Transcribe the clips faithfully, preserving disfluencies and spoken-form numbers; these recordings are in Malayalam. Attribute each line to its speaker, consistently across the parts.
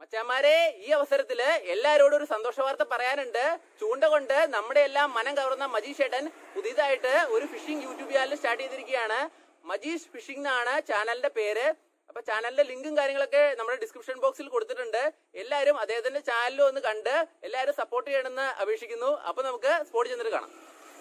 Speaker 1: മച്ചാമാരെ, ഈ അവസരത്തില് എല്ലാരോടും ഒരു സന്തോഷ വാർത്ത പറയാനുണ്ട്. ചൂണ്ട കൊണ്ട് നമ്മുടെ എല്ലാം മനം കവർന്ന മജീഷ് ഏട്ടൻ പുതിയതായിട്ട് ഒരു ഫിഷിംഗ് യൂട്യൂബ് ചാനൽ സ്റ്റാർട്ട് ചെയ്തിരിക്കുകയാണ്. മജീഷ് ഫിഷിംഗ് എന്നാണ് ചാനലിന്റെ പേര്. അപ്പൊ ചാനലിന്റെ ലിങ്കും കാര്യങ്ങളൊക്കെ നമ്മുടെ ഡിസ്ക്രിപ്ഷൻ ബോക്സിൽ കൊടുത്തിട്ടുണ്ട്. എല്ലാവരും അദ്ദേഹത്തിന്റെ ചാനലിൽ ഒന്ന് കണ്ട് എല്ലാവരും സപ്പോർട്ട് ചെയ്യണമെന്ന് അപേക്ഷിക്കുന്നു. അപ്പൊ നമുക്ക് സ്പോട്ടിൽ ചെന്നിട്ട് കാണാം.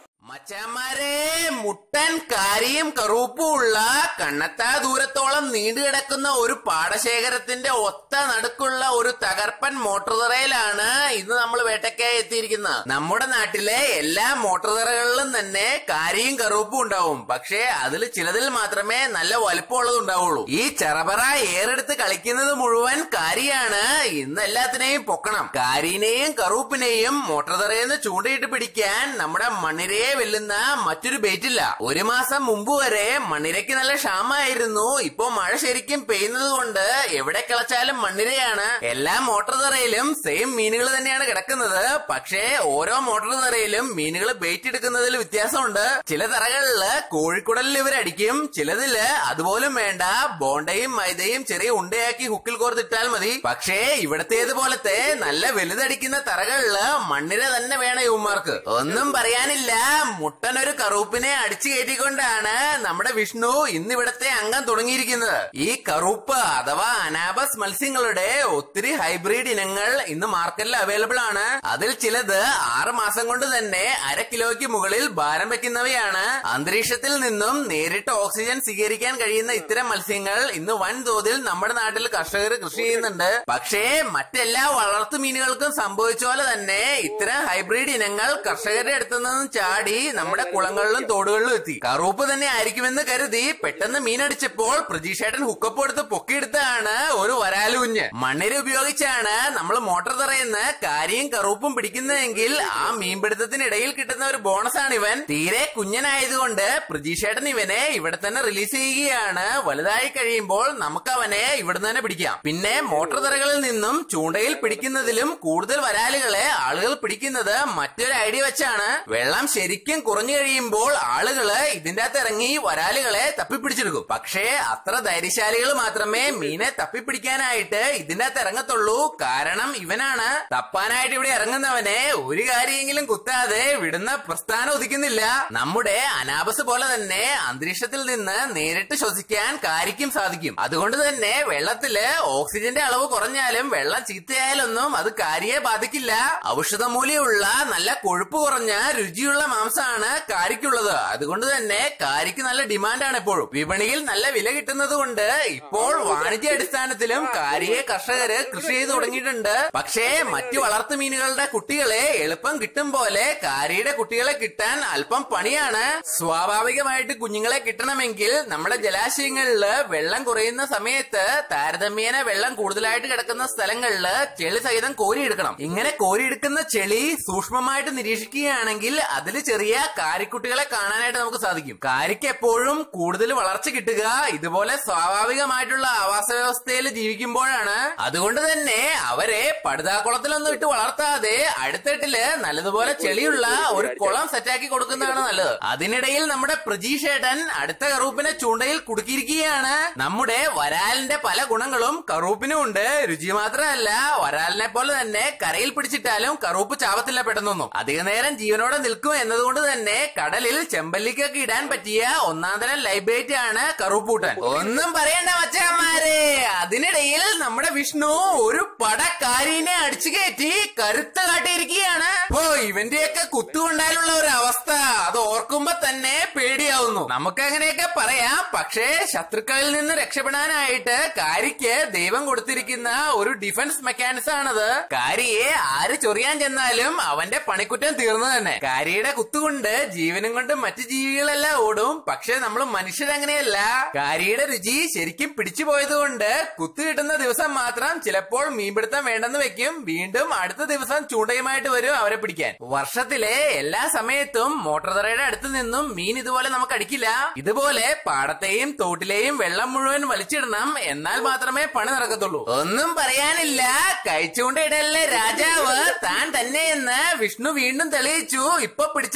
Speaker 2: മച്ചാമാരെ, മുട്ടൻ കാരിയും കറുപ്പും ഉള്ള കണ്ണത്താ ദൂരത്തോളം നീണ്ടുകിടക്കുന്ന ഒരു പാടശേഖരത്തിന്റെ ഒത്ത നടുക്കുള്ള ഒരു തകർപ്പൻ മോട്ടോർ തറയിലാണ് ഇന്ന് നമ്മൾ വേട്ടയ്ക്കായി എത്തിയിരിക്കുന്നത്. നമ്മുടെ നാട്ടിലെ എല്ലാ മോട്ടോർ തറകളിലും തന്നെ കാരിയും കറുപ്പും ഉണ്ടാവും. പക്ഷേ അതിൽ ചിലതിൽ മാത്രമേ നല്ല വലുപ്പമുള്ളത് ഉണ്ടാവുള്ളൂ. ഈ ചെറപറ ഏറെടുത്ത് കളിക്കുന്നത് മുഴുവൻ കാരിയാണ്. ഇന്ന് എല്ലാത്തിനെയും പൊക്കണം. കാരീനെയും കറുപ്പിനെയും മോട്ടോർ തറയെന്ന് ചൂണ്ടയിട്ട് പിടിക്കാൻ നമ്മുടെ മണ്ണിരയെ വെല്ലുന്ന മറ്റൊരു ബെയ്റ്റില്ല. ഒരു മാസം മുമ്പ് വരെ മണ്ണിരയ്ക്ക് നല്ല ക്ഷാമമായിരുന്നു. ഇപ്പോ മഴ ശരിക്കും പെയ്യുന്നത് കൊണ്ട് എവിടെ കിളച്ചാലും മണ്ണിരയാണ്. എല്ലാ മോട്ടോർ തറയിലും സെയിം മീനുകൾ തന്നെയാണ് കിടക്കുന്നത്. പക്ഷേ ഓരോ മോട്ടോർ തറയിലും മീനുകൾ ബെയ്റ്റ് എടുക്കുന്നതിൽ വ്യത്യാസമുണ്ട്. ചില തറകളില് കോഴിക്കുടലിൽ ഇവരടിക്കും, ചിലതില് അതുപോലും വേണ്ട, ബോണ്ടയും മൈദയും ചെറിയ ഉണ്ടയാക്കി ഹുക്കിൽ കോർത്തിട്ടാൽ മതി. പക്ഷേ ഇവിടത്തേതുപോലത്തെ നല്ല വലുതടിക്കുന്ന തറകളില് മണ്ണിര തന്നെ വേണം ഇവന്മാർക്ക്. ഒന്നും പറയാനില്ല, മുട്ടനൊരു കറുപ്പിനെ അടിച്ചു കയറ്റിക്കൊണ്ടാണ് നമ്മുടെ വിഷ്ണു ഇന്നിവിടത്തെ അംഗം തുടങ്ങിയിരിക്കുന്നത്. ഈ കറുപ്പ് അഥവാ അനാബസ് മത്സ്യങ്ങളുടെ ഒത്തിരി ഹൈബ്രിഡ് ഇനങ്ങൾ ഇന്ന് മാർക്കറ്റിൽ അവൈലബിൾ ആണ്. അതിൽ ചിലത് ആറ് മാസം കൊണ്ട് തന്നെ അര കിലോയ്ക്ക് മുകളിൽ ഭാരം വെക്കുന്നവയാണ്. അന്തരീക്ഷത്തിൽ നിന്നും നേരിട്ട് ഓക്സിജൻ സ്വീകരിക്കാൻ കഴിയുന്ന ഇത്തരം മത്സ്യങ്ങൾ ഇന്ന് വൻതോതിൽ നമ്മുടെ നാട്ടിൽ കർഷകർ കൃഷി ചെയ്യുന്നുണ്ട്. പക്ഷേ മറ്റെല്ലാ വളർത്തു മീനുകൾക്കും സംഭവിച്ച പോലെ തന്നെ ഇത്തരം ഹൈബ്രിഡ് ഇനങ്ങൾ കർഷകരുടെ അടുത്തു നിന്നും ചാടി നമ്മുടെ കുളങ്ങളിലും തോടുകളിലും എത്തി. കറുപ്പ് തന്നെ ആയിരിക്കുമെന്ന് കരുതി പെട്ടെന്ന് മീനടിച്ചപ്പോൾ പ്രജീഷേട്ടൻ ഹുക്കപ്പ് എടുത്ത് പൊക്കിയെടുത്താണ് ഒരു വരാലുകുഞ്ഞ്. മണ്ണിര ഉപയോഗിച്ചാണ് നമ്മൾ മോട്ടോർ തറയുന്ന കാരിയും കറുപ്പും പിടിക്കുന്നതെങ്കിൽ ആ മീൻപിടുത്തത്തിനിടയിൽ കിട്ടുന്ന ഒരു ബോണസ് ആണ് ഇവൻ. തീരെ കുഞ്ഞനായതുകൊണ്ട് പ്രജീഷേട്ടൻ ഇവനെ ഇവിടെ തന്നെ റിലീസ് ചെയ്യുകയാണ്. വലുതായി കഴിയുമ്പോൾ നമുക്ക് അവനെ ഇവിടെ തന്നെ പിടിക്കാം. പിന്നെ മോട്ടോർ തറകളിൽ നിന്നും ചൂണ്ടയിൽ പിടിക്കുന്നതിലും കൂടുതൽ വരാലുകളെ ആളുകൾ പിടിക്കുന്നത് മറ്റൊരു ഐഡിയ വെച്ചാണ്. വെള്ളം ശരിക്കും കുറഞ്ഞു കഴിയുമ്പോൾ ആളുകള് ഇതിന്റെ അകത്ത് ഇറങ്ങി വരാലുകളെ തപ്പിപ്പിടിച്ചെടുക്കും. പക്ഷേ അത്ര ധൈര്യശാലികൾ മാത്രമേ മീനെ തപ്പിപ്പിടിക്കാനായിട്ട് ഇതിന്റെ അകത്ത് ഇറങ്ങത്തുള്ളൂ. കാരണം ഇവനാണ് തപ്പാനായിട്ട് ഇവിടെ ഇറങ്ങുന്നവനെ ഒരു കാര്യമെങ്കിലും കുത്താതെ വിടുന്ന പ്രസ്ഥാനം ഉദിക്കുന്നില്ല. നമ്മുടെ അനാബസ് പോലെ തന്നെ അന്തരീക്ഷത്തിൽ നിന്ന് നേരിട്ട് ശ്വസിക്കാൻ കാരിക്കും സാധിക്കും. അതുകൊണ്ട് തന്നെ വെള്ളത്തില് ഓക്സിജന്റെ അളവ് കുറഞ്ഞാലും വെള്ളം ചീത്തയായാലൊന്നും അത് കാരിയെ ബാധിക്കില്ല. ഔഷധമൂല്യമുള്ള നല്ല കൊഴുപ്പ് കുറഞ്ഞ രുചിയുള്ള മാംസമാണ് കാരിക്കുള്ളത്. അതുകൊണ്ട് തന്നെ കാരിക്ക് നല്ല ഡിമാൻഡാണ് എപ്പോഴും. വിപണിയിൽ നല്ല വില കിട്ടുന്നത് കൊണ്ട് ഇപ്പോൾ വാണിജ്യ അടിസ്ഥാനത്തിലും കാരിയെ കർഷകര് കൃഷി ചെയ്ത് തുടങ്ങിയിട്ടുണ്ട്. പക്ഷേ മറ്റു വളർത്തു മീനുകളുടെ കുട്ടികളെ എളുപ്പം കിട്ടും പോലെ കാരിയുടെ കുട്ടികളെ കിട്ടാൻ അല്പം പണിയാണ്. സ്വാഭാവികമായിട്ട് കുഞ്ഞുങ്ങളെ കിട്ടണമെങ്കിൽ നമ്മുടെ ജലാശയങ്ങളില് വെള്ളം കുറയുന്ന സമയത്ത് താരതമ്യേന വെള്ളം കൂടുതലായിട്ട് കിടക്കുന്ന സ്ഥലങ്ങളില് ചെളി സഹിതം കോരിയെടുക്കണം. ഇങ്ങനെ കോരിയെടുക്കുന്ന ചെളി സൂക്ഷ്മമായിട്ട് നിരീക്ഷിക്കുകയാണെങ്കിൽ അതിൽ ചെറിയ കാരിക്കുട്ടികളെ കാണാനായിട്ട് നമുക്ക് സാധിക്കും. കാരിക്ക് എപ്പോഴും കൂടുതൽ വളർച്ച കിട്ടുക ഇതുപോലെ സ്വാഭാവികമായിട്ടുള്ള ആവാസ വ്യവസ്ഥയിൽ ജീവിക്കുമ്പോഴാണ്. അതുകൊണ്ട് തന്നെ അവരെ പടുതാക്കുളത്തിലൊന്നും ഇട്ട് വളർത്താതെ അടുത്തിട്ടില് നല്ലതുപോലെ ചെളിയുള്ള ഒരു കുളം സെറ്റാക്കി കൊടുക്കുന്നതാണ് നല്ലത്. അതിനിടയിൽ നമ്മുടെ പ്രജീഷേട്ടൻ അടുത്ത കറുപ്പിനെ ചൂണ്ടയിൽ കുടുക്കിയിരിക്കുകയാണ്. നമ്മുടെ വരാലിന്റെ പല ഗുണങ്ങളും കറുപ്പിനും ഉണ്ട്. രുചി മാത്രമല്ല, വരാലിനെ പോലെ തന്നെ കരയിൽ പിടിച്ചിട്ടാലും കറുപ്പ് ചാവത്തില്ല പെട്ടെന്നൊന്നും. അധിക നേരം ജീവനോടെ നിൽക്കും എന്നതുകൊണ്ട് തന്നെ കടലിൽ ചെമ്പല്ലിക്കൊക്കെ ഇടാൻ പറ്റിയ ഒന്നാം തരം ലൈബേറ്റ് ആണ് കറുപ്പൂട്ടൻ. ഒന്നും പറയണ്ട മച്ചാന്മാരെ, അതിനിടയിൽ നമ്മുടെ വിഷ്ണു ഒരു പടക്കാരീനെ അടിച്ചു കയറ്റി കരുത്ത് കാട്ടിയിരിക്കുകയാണ്. ഓ, ഇവന്റെയൊക്കെ കുത്തുകൊണ്ടാലുള്ള ഒരു അവസ്ഥ അത് ഓർക്കുമ്പോ തന്നെ പേടിയാവുന്നു. നമുക്ക് അങ്ങനെയൊക്കെ പറയാം. പക്ഷേ ശത്രുക്കളിൽ നിന്ന് രക്ഷപ്പെടാനായിട്ട് കാരിക്ക് ദൈവം കൊടുത്തിരിക്കുന്ന ഒരു ഡിഫൻസ് മെക്കാനിസം ആണത്. കാരിയെ ആര് ചൊറിയാൻ ചെന്നാലും അവന്റെ പണിക്കുറ്റം തീർന്നു തന്നെ. കാരിയുടെ കുത്തുകൊണ്ട് ജീവനും കൊണ്ട് മറ്റു ജീവികളെല്ലാം ഓടും. പക്ഷെ നമ്മൾ മനുഷ്യരങ്ങനെയല്ല. കാരിയുടെ രുചി ശരിക്കും പിടിച്ചു പോയത് കൊണ്ട് കുത്തു കിട്ടുന്ന ദിവസം മാത്രം ചിലപ്പോൾ മീൻപിടുത്തം വേണ്ടെന്ന് വെക്കും. വീണ്ടും അടുത്ത ദിവസം ചൂണ്ടയുമായിട്ട് വരും അവരെ പിടിക്കാൻ. വർഷത്തിലെ എല്ലാ സമയത്തും മോട്ടോർ തറയുടെ അടുത്ത് നിന്നും മീൻ ഇതുപോലെ നമുക്ക് അടിക്കില്ല. ഇതുപോലെ പാടത്തെയും തോട്ടിലെയും വെള്ളം മുഴുവൻ വലിച്ചിടണം. എന്നാൽ മാത്രമേ പണി നടക്കത്തുള്ളൂ. ഒന്നും പറയാനില്ല, കൈച്ചൂണ്ടയിടലിലെ രാജാവ് താൻ തന്നെയെന്ന് വിഷ്ണു വീണ്ടും തെളിയിച്ചു. ഇപ്പൊ പിടിച്ച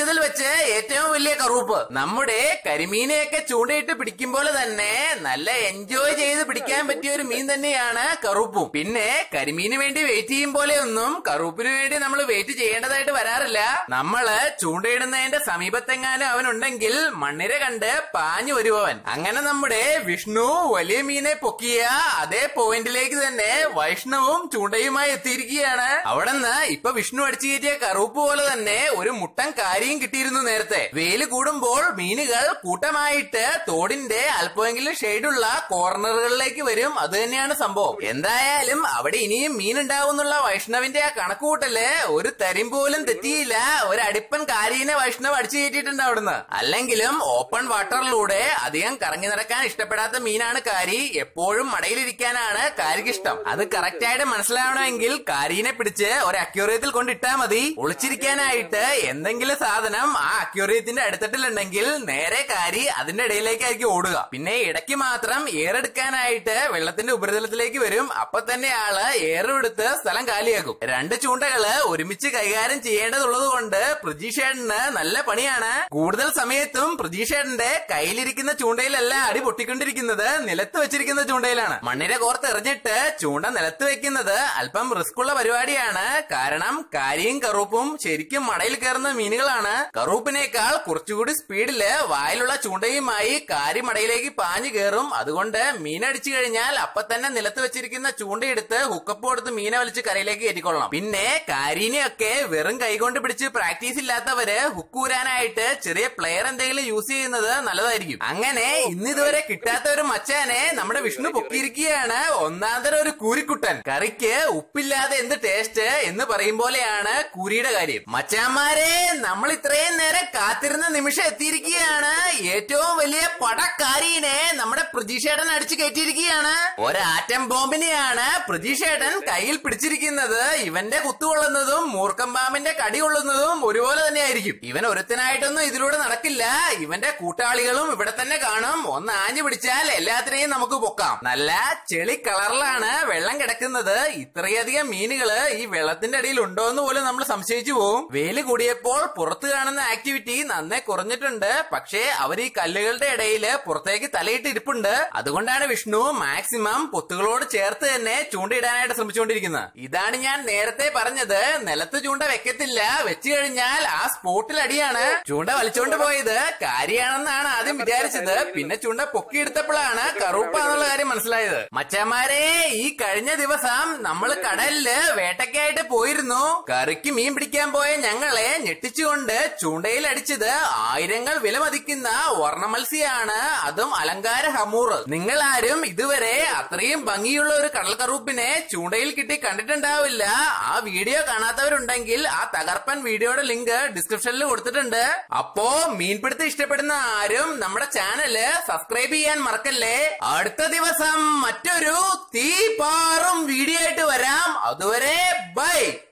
Speaker 2: പിടിച്ചതിൽ വെച്ച് ഏറ്റവും വലിയ കറുപ്പ്. നമ്മുടെ കരിമീനെയൊക്കെ ചൂണ്ടയിട്ട് പിടിക്കും പോലെ തന്നെ നല്ല എൻജോയ് ചെയ്ത് പിടിക്കാൻ പറ്റിയ ഒരു മീൻ തന്നെയാണ് കറുപ്പും. പിന്നെ കരിമീന് വേണ്ടി വെയിറ്റ് ചെയ്യും പോലെ ഒന്നും കറുപ്പിന് വേണ്ടി നമ്മൾ വെയിറ്റ് ചെയ്യേണ്ടതായിട്ട് വരാറില്ല. നമ്മള് ചൂണ്ടയിടുന്നതിന്റെ സമീപത്തെങ്ങാനും അവനുണ്ടെങ്കിൽ മണ്ണിര കണ്ട് പാഞ്ഞു വരുവൻ. അങ്ങനെ നമ്മുടെ വിഷ്ണു വലിയ മീനെ പൊക്കിയ അതേ പോയിന്റിലേക്ക് തന്നെ വൈഷ്ണവും ചൂണ്ടയുമായി എത്തിയിരിക്കുകയാണ്. അവിടെന്ന് ഇപ്പൊ വിഷ്ണു അടിച്ചു കയറ്റിയ കറുപ്പ് പോലെ തന്നെ ഒരു മുട്ടൻ കാരിയും കിട്ടിയിരുന്നു നേരത്തെ. വെയില് കൂടുമ്പോൾ മീനുകൾ കൂട്ടമായിട്ട് തോടിന്റെ അല്പമെങ്കിലും ഷെയ്ഡുള്ള കോർണറുകളിലേക്ക് വരും. അത് തന്നെയാണ് സംഭവം. എന്തായാലും അവിടെ ഇനിയും മീൻ ഉണ്ടാവുന്നുള്ള വൈഷ്ണവിന്റെ ആ കണക്കുകൂട്ടല് ഒരു തരും പോലും തെറ്റിയില്ല. ഒരു അടിപ്പൻ കാരീനെ വൈഷ്ണവ് അടിച്ചു കയറ്റിയിട്ടുണ്ട് അവിടുന്ന്. അല്ലെങ്കിലും ഓപ്പൺ വാട്ടറിലൂടെ അധികം കറങ്ങി നടക്കാൻ ഇഷ്ടപ്പെടാത്ത മീനാണ് കാരി. എപ്പോഴും മടയിലിരിക്കാനാണ് കാരിക്ക് ഇഷ്ടം. അത് കറക്റ്റ് ആയിട്ട് മനസ്സിലാവണമെങ്കിൽ കാരീനെ പിടിച്ച് ഒരു അക്യൂറിയത്തിൽ കൊണ്ടിട്ടാ മതി. ഒളിച്ചിരിക്കാനായിട്ട് എന്തെങ്കിലും സാധനം ആ അക്യൂറിയത്തിന്റെ അടുത്തിട്ടുണ്ടെങ്കിൽ നേരെ കാരി അതിന്റെ ഇടയിലേക്കായിരിക്കും ഓടുക. പിന്നെ ഇടയ്ക്ക് മാത്രം ഏറെടുക്കാനായിട്ട് വെള്ളത്തിന്റെ ഉപരിതലത്തിലേക്ക് വരും. അപ്പൊ തന്നെ ആള് ഏറെടുത്ത് സ്ഥലം കാലിയാക്കും. രണ്ട് ചൂണ്ടകള് ഒരുമിച്ച് കൈകാര്യം ചെയ്യേണ്ടതുള്ളത് കൊണ്ട് പ്രജീഷേട്ടന് നല്ല പണിയാണ്. കൂടുതൽ സമയത്തും പ്രജീഷേട്ടന്റെ കയ്യിലിരിക്കുന്ന ചൂണ്ടയിലല്ല അടി പൊട്ടിക്കൊണ്ടിരിക്കുന്നത്, നിലത്ത് വെച്ചിരിക്കുന്ന ചൂണ്ടയിലാണ്. മണ്ണിര കോർത്ത് എറിഞ്ഞിട്ട് ചൂണ്ട നിലത്ത് വെക്കുന്നത് അല്പം റിസ്ക് ഉള്ള പരിപാടിയാണ്. കാരണം കാരിയും കറുപ്പും ശരിക്കും മടയിൽ കയറുന്ന മീനുകളാണ്. കറുപ്പിനേക്കാൾ കുറച്ചുകൂടി സ്പീഡില് വായിലുള്ള ചൂണ്ടയുമായി കാരി മടയിലേക്ക് പാഞ്ഞു കയറും. അതുകൊണ്ട് മീനടിച്ചു കഴിഞ്ഞാൽ അപ്പൊ തന്നെ നിലത്ത് വെച്ചിരിക്കുന്ന ചൂണ്ടയെടുത്ത് ഹുക്കപ്പ് കൊടുത്ത് മീനെ വലിച്ച് കരയിലേക്ക് കയറ്റിക്കൊള്ളണം. പിന്നെ കാരീനെയൊക്കെ വെറും കൈകൊണ്ട് പിടിച്ച് പ്രാക്ടീസ് ഇല്ലാത്തവര് ഹുക്കൂരാനായിട്ട് ചെറിയ പ്ലെയർ എന്തെങ്കിലും യൂസ് ചെയ്യുന്നത് നല്ലതായിരിക്കും. അങ്ങനെ ഇന്നിതുവരെ കിട്ടാത്ത ഒരു മച്ചാനെ നമ്മുടെ വിഷ്ണു പൊക്കിയിരിക്കുകയാണ്. ഒന്നാന്തരം ഒരു കൂരിക്കുട്ടൻ. കറിക്ക് ഉപ്പില്ലാതെ എന്ത് ടേസ്റ്റ് എന്ന് പറയും പോലെയാണ് കൂരിയുടെ കാര്യം. മച്ചാന്മാരെ, നമ്മൾ ഇത്രയും നേരം കാത്തിരുന്ന നിമിഷം എത്തിയിരിക്കുകയാണ്. ഏറ്റവും വലിയ പടക്കാരീനെ നമ്മുടെ പ്രജീഷേട്ടൻ അടിച്ചു കയറ്റിയിരിക്കുകയാണ്. ഒരാറ്റം ബോംബിനെയാണ് പ്രജീഷേട്ടൻ കയ്യിൽ പിടിച്ചിരിക്കുന്നത്. ഇവന്റെ കുത്തുകൊള്ളുന്നതും മൂർക്കം പാമ്പിന്റെ കടി കൊള്ളുന്നതും ഒരുപോലെ തന്നെ ആയിരിക്കും. ഇവൻ ഒരുത്തനായിട്ടൊന്നും ഇതിലൂടെ നടക്കില്ല. ഇവന്റെ കൂട്ടാളികളും ഇവിടെ തന്നെ കാണും. ഒന്ന് ആഞ്ഞു പിടിച്ചാൽ എല്ലാത്തിനെയും നമുക്ക് പൊക്കാം. നല്ല ചെളി കളറിലാണ് വെള്ളം കിടക്കുന്നത്. ഇത്രയധികം മീനുകള് ഈ വെള്ളത്തിന്റെ അടിയിൽ ഉണ്ടോ എന്ന് പോലും നമ്മൾ സംശയിച്ചു പോകും. വെയില് കൂടിയപ്പോൾ പുറത്ത് കാണുന്ന ആക്ടിവിറ്റി നന്നേ കുറഞ്ഞിട്ടുണ്ട്. പക്ഷേ അവർ ഈ കല്ലുകളുടെ ഇടയിൽ പുറത്തേക്ക് തലയിട്ട് ഇരിപ്പുണ്ട്. അതുകൊണ്ടാണ് വിഷ്ണു മാക്സിമം പൊത്തുകളോട് ചേർത്ത് തന്നെ ചൂണ്ടയിടാനായിട്ട് ശ്രമിച്ചുകൊണ്ടിരിക്കുന്നത്. ഇതാണ് ഞാൻ നേരത്തെ പറഞ്ഞത്, നിലത്ത് ചൂണ്ട വെക്കത്തില്ല. വെച്ചു കഴിഞ്ഞാൽ ആ സ്പോട്ടിൽ അടിയാണ്. ചൂണ്ട വലിച്ചോണ്ട് പോയത് കാരിയാണെന്നാണ് ആദ്യം വിചാരിച്ചത്. പിന്നെ ചൂണ്ട പൊക്കിയെടുത്തപ്പോഴാണ് കറുപ്പാന്നുള്ള കാര്യം മനസ്സിലായത്. മച്ചാന്മാരെ, ഈ കഴിഞ്ഞ ദിവസം നമ്മൾ കടലില് വേട്ടയ്ക്കായിട്ട് പോയിരുന്നു. കറിക്ക് മീൻ പിടിക്കാൻ പോയ ഞങ്ങളെ ഞെട്ടിച്ചുകൊണ്ട് ചൂണ്ടയിൽ അടിച്ചത് ആയിരങ്ങൾ വില മതിക്കുന്ന വർണ്ണ മത്സ്യാണ്. അതും അലങ്കാര ഹമൂർ. നിങ്ങൾ ആരും ഇതുവരെ അത്രയും ഭംഗിയുള്ള ഒരു കടൽ കറുപ്പിനെ ചൂണ്ടയിൽ കിട്ടി കണ്ടിട്ടുണ്ടാവില്ല. ആ വീഡിയോ കാണാത്തവരുണ്ടെങ്കിൽ ആ തകർപ്പൻ വീഡിയോയുടെ ലിങ്ക് ഡിസ്ക്രിപ്ഷനിൽ കൊടുത്തിട്ടുണ്ട്. അപ്പോ മീൻപിടുത്തം ഇഷ്ടപ്പെടുന്ന ആരും നമ്മുടെ ചാനല് സബ്സ്ക്രൈബ് ചെയ്യാൻ മറക്കല്ലേ. അടുത്ത ദിവസം മറ്റൊരു തീ പാറും വീഡിയോ ആയിട്ട് വരാം. അതുവരെ ബൈ.